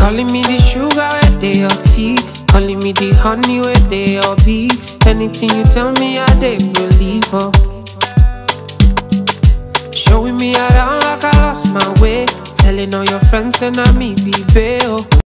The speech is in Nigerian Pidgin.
Calling me the sugar where they your tea, calling me the honey where they your bee. Anything you tell me I dey believe her. Showing me around like I lost my way, telling all your friends and I me be bail.